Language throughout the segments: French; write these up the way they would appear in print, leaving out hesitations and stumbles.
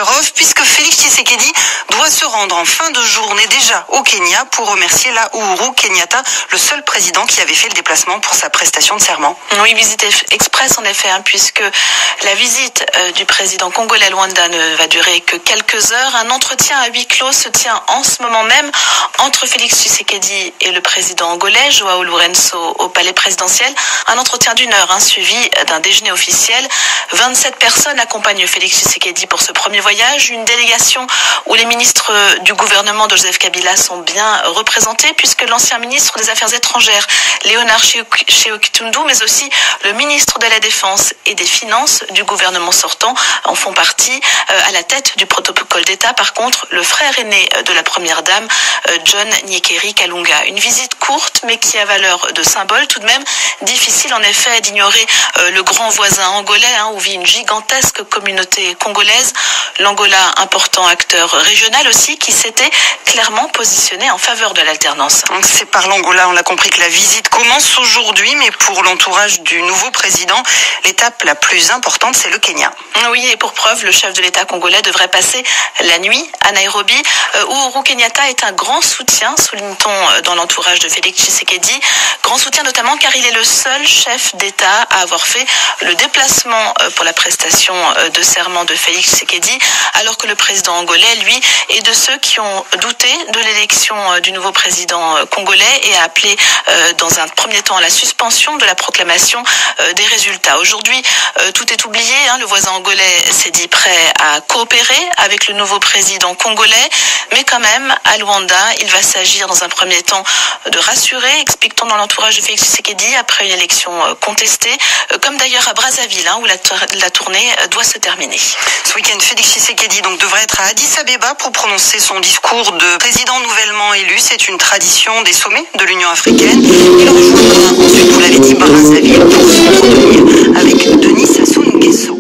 Kasparov, puisque Félix Tshisekedi doit se rendre en fin de journée déjà au Kenya pour remercier la Uhuru Kenyatta, le seul président qui avait fait le déplacement pour sa prestation de serment. Oui, visite express en effet, puisque la visite du président congolais Luanda ne va durer que quelques heures. Un entretien à huis clos se tient en ce moment même entre Félix Tshisekedi et le président angolais Joao Lourenço au palais présidentiel. Un entretien d'1 heure suivi d'un déjeuner officiel. 27 personnes accompagnent Félix Tshisekedi pour ce premier voyage. Une délégation où les ministres du gouvernement de Joseph Kabila sont bien représentés, puisque l'ancien ministre des Affaires étrangères Léonard Sheokitundu, mais aussi le ministre de la Défense et des Finances du gouvernement sortant en font partie. À la tête du protocole d'État, par contre, le frère aîné de la première dame, John Nyekeri Kalunga. Une visite courte, mais qui a valeur de symbole. Tout de même, difficile en effet d'ignorer le grand voisin angolais, où vit une gigantesque communauté congolaise. L'Angola, important acteur régional aussi, qui s'était clairement positionné en faveur de l'alternance. C'est par l'Angola, on l'a compris, que la visite commence aujourd'hui, mais pour l'entourage du nouveau président, l'étape la plus importante, c'est le Kenya. Oui, et pour preuve, le chef de l'État congolais devrait passer la nuit à Nairobi. Uhuru Kenyatta est un grand soutien, souligne-t-on dans l'entourage de Félix Tshisekedi. Grand soutien notamment car il est le seul chef d'État à avoir fait le déplacement pour la prestation de serment de Félix Tshisekedi, alors que le président angolais, lui, est de ceux qui ont douté de l'élection du nouveau président congolais et a appelé dans un premier temps à la suspension de la proclamation des résultats. Aujourd'hui, tout est oublié. Le voisin angolais s'est dit prêt à coopérer avec le nouveau président congolais, mais quand même, à Luanda, il va s'agir dans un premier temps de rassurer, explique-t-on dans l'entourage de Félix Tshisekedi, après une élection contestée, comme d'ailleurs à Brazzaville, où la tournée doit se terminer. Ce week-end, Félix Tshisekedi devrait être à Addis Abeba pour prononcer son discours de président nouvellement élu. C'est une tradition des sommets de l'Union africaine. Il rejoindra ensuite, vous l'avez dit, Brazzaville pour s'entretenir avec Denis Sassou Nguesso.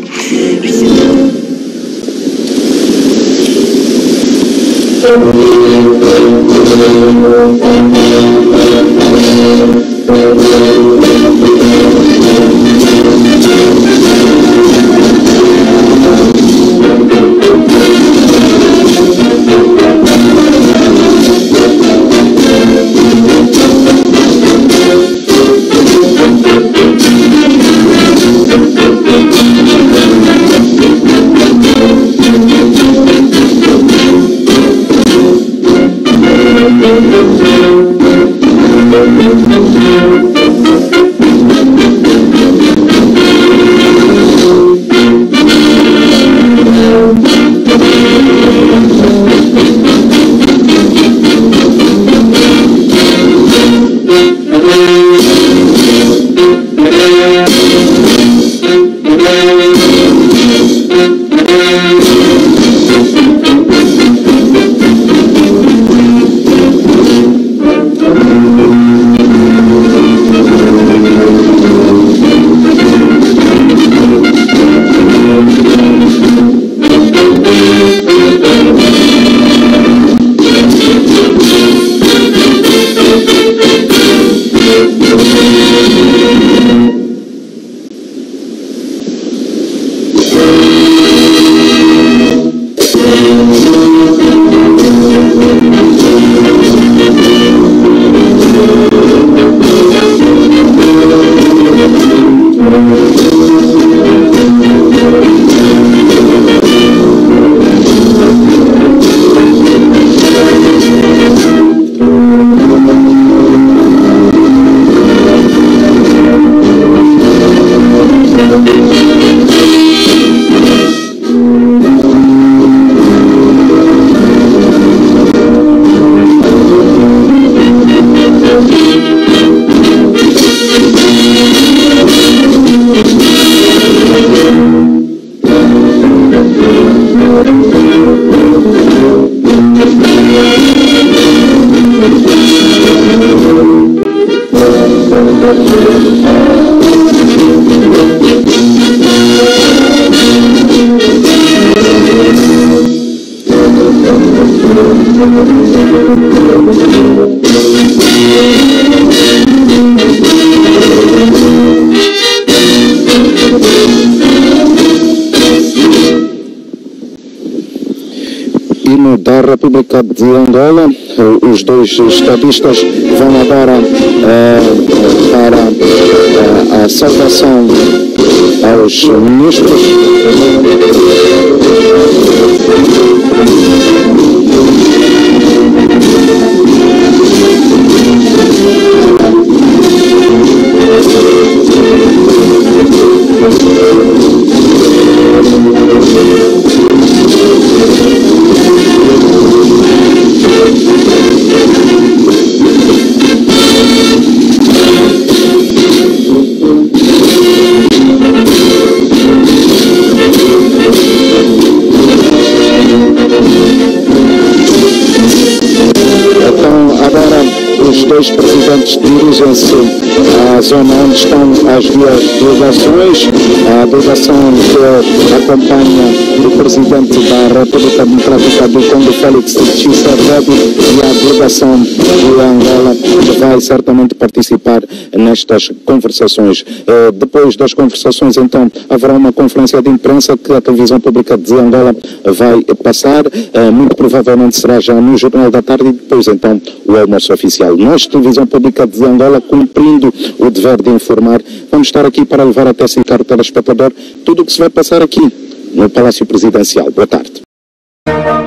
da República de Angola. Os dois estadistas vão agora para a saudação aos ministros. Os dois presidentes dirigem-se à zona onde estão as duas delegações, a delegação que acompanha o presidente da República Democrática do Congo, Félix Tshisekedi, e a delegação de Angola, que vai certamente participar nestas conversações. Depois das conversações, então, haverá uma conferência de imprensa que a televisão pública de Angola vai passar, muito provavelmente será já no Jornal da Tarde, e depois, então, o almoço oficial. Nós, televisão pública de Angola, cumprindo o dever de informar, vamos estar aqui para levar até si, caro telespectador, tudo o que se vai passar aqui no Palácio Presidencial. Boa tarde.